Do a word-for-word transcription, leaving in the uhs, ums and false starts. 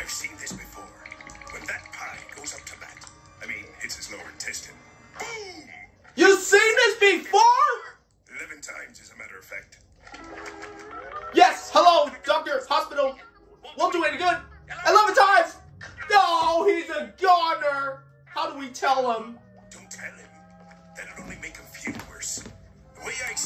I've seen this before. When that pie goes up to bat, I mean, hits his lower intestine. Boom! You've seen this before? Eleven times, as a matter of fact. Yes, hello, doctor, hospital. Won't do any good. Eleven times! No, he's a goner. How do we tell him? Don't tell him. That'll only make him feel worse. The way I